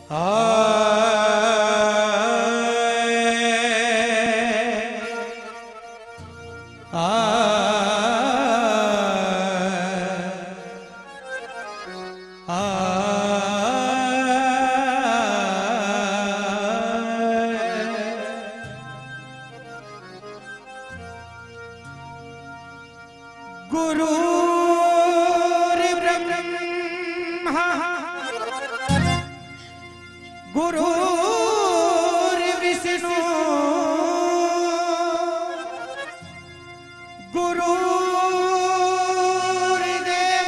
गुरुर्ब्रह्मा गुरुर्विष्णु गुरुर्देव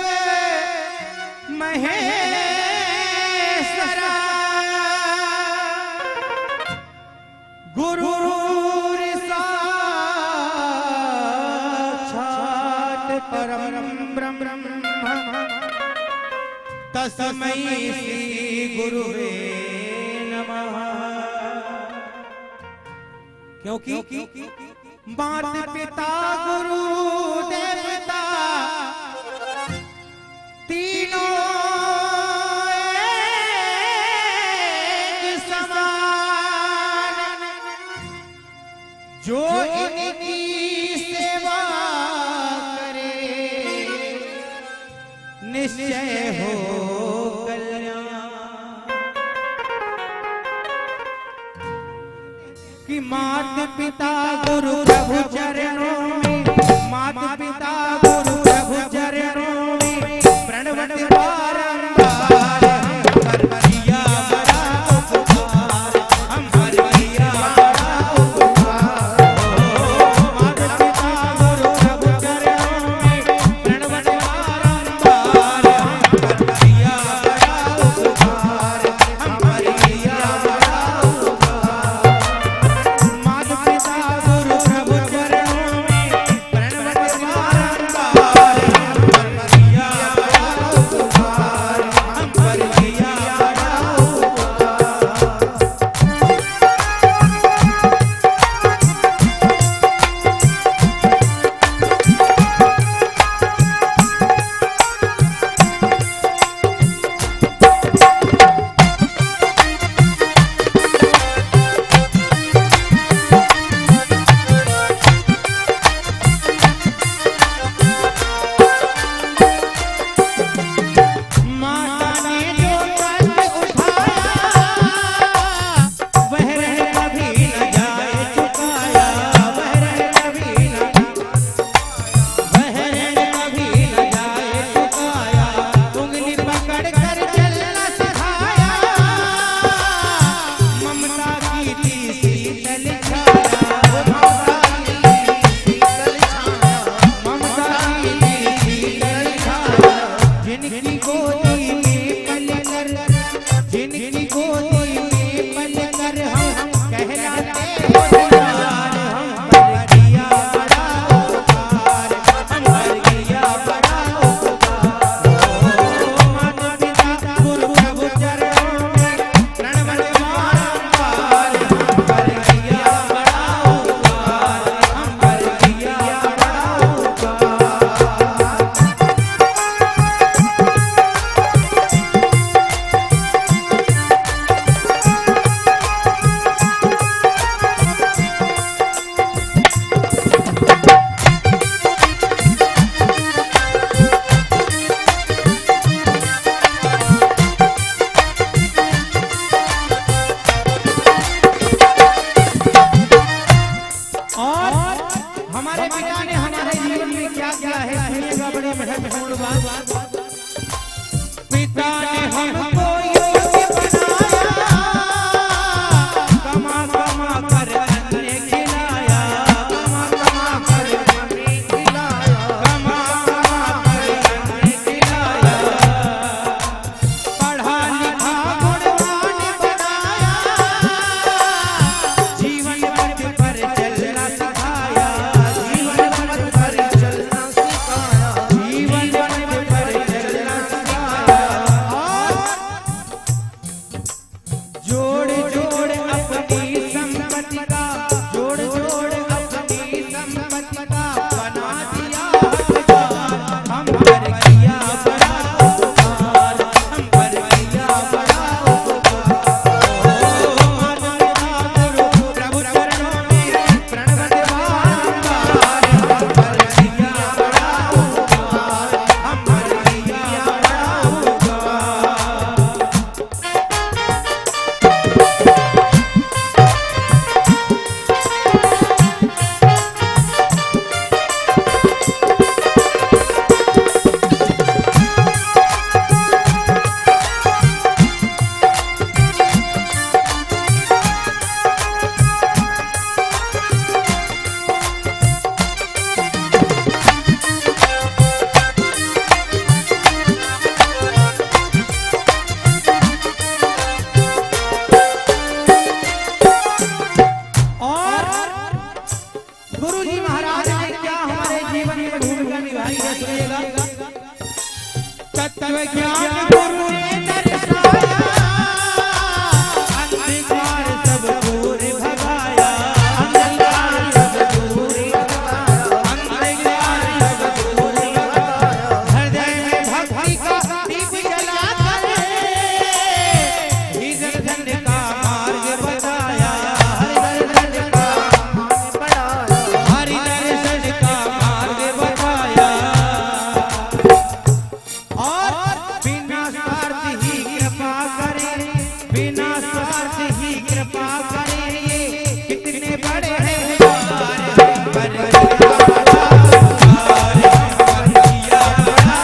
महेश्वरा गुरुर्साक्षात् परम ब्रह्म तस्मै श्री गुरुवे नमः। क्योंकि माता पिता गुरु देवता तीनों एक समान, जो इनकी सेवा करे निश्चय हो कि माता पिता गुरु प्रभु चरणों में, माता पिता गुरु प्रभु चरणों में प्रणवत बारंबार हम हरिया बड़ा उपकार, हम हरिया बड़ा उपकार। माता पिता गुरु प्रभु चरणों में प्रणवत बारंबार हम हरिया बड़ा उपकार, हम हरिया बड़ा उपकार। माता पिता गुरु प्रभु चरणों कृपा करें ये कितने बड़े हैं उदार, हम पर किया बड़ा उपकार, हम पर किया बड़ा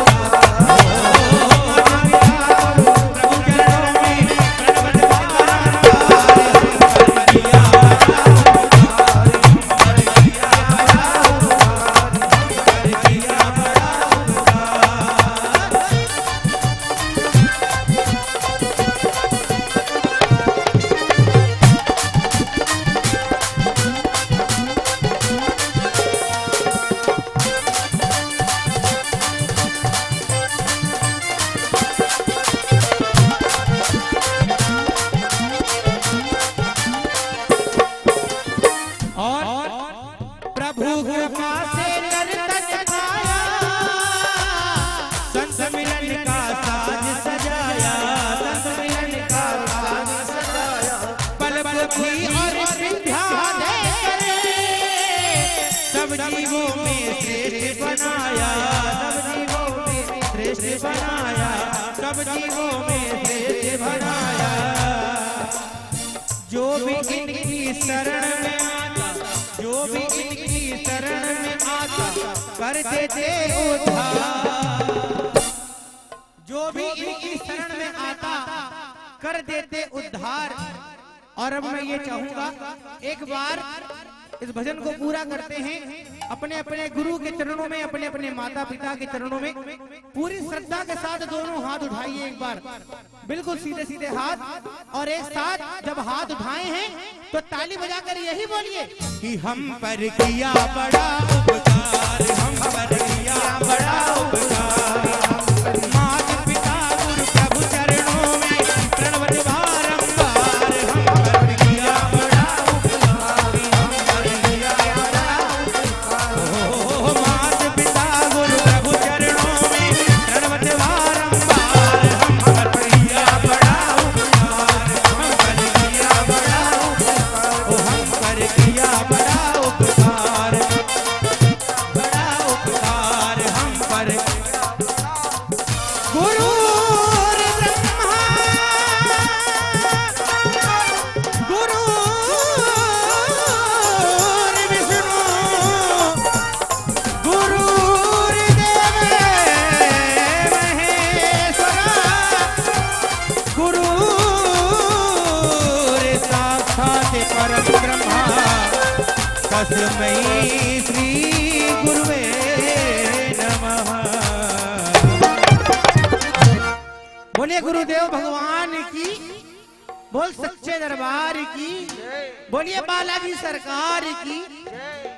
सब जीवों में श्रेष्ठ बनाया, सब जीवों में श्रेष्ठ बनाया। जो भी इनकी शरण में आता, जो भी इनकी शरण में आता कर देते उद्धार, जो भी इनकी शरण में आता कर देते उद्धार। और अब मैं ये चाहूंगा एक बार इस भजन को पूरा करते हैं, अपने अपने गुरु के चरणों में, अपने अपने माता पिता के चरणों में पूरी श्रद्धा के साथ दोनों हाथ उठाइए एक बार, बिल्कुल सीधे सीधे हाथ, और एक साथ जब हाथ उठाए हैं तो ताली बजाकर यही बोलिए कि हम पर किया बड़ा उपकार, हम पर किया बड़ा उपकार। माता पिता गुरु प्रभु चरणों में प्रणवत बारंबार, हम पर किया बड़ा उपकार, हम पर किया बड़ा उपकार। माता पिता गुरु प्रभु चरणों में प्रणवत बारंबार, हम पर किया बड़ा उपकार, हम पर किया बड़ा उपकार, हम पर किया बड़ा उपकार, बड़ा उपकार हम पर। गुरु ब्रह्मा गुरु विष्णु गुरु देव महेश्वरा, गुरु साक्षात परम ब्रह्मा तस्मै श्री गुरुवे नमः। बोले गुरुदेव भगवान की, बोल सच्चे दरबार की, बोलिए बालाजी सरकार की।